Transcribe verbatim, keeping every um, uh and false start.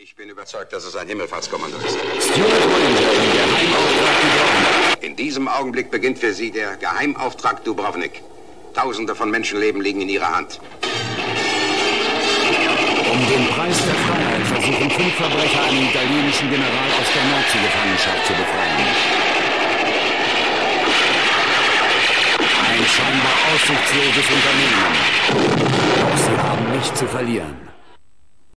Ich bin überzeugt, dass es ein Himmelfahrtskommando ist. Stuart Ranger im Geheimauftrag Dubrovnik. In diesem Augenblick beginnt für Sie der Geheimauftrag Dubrovnik. Tausende von Menschenleben liegen in Ihrer Hand. Um den Preis der Freiheit versuchen fünf Verbrecher einen italienischen General aus der Nazi-Gefangenschaft zu befreien. Ein scheinbar aussichtsloses Unternehmen. Doch sie haben nichts zu verlieren.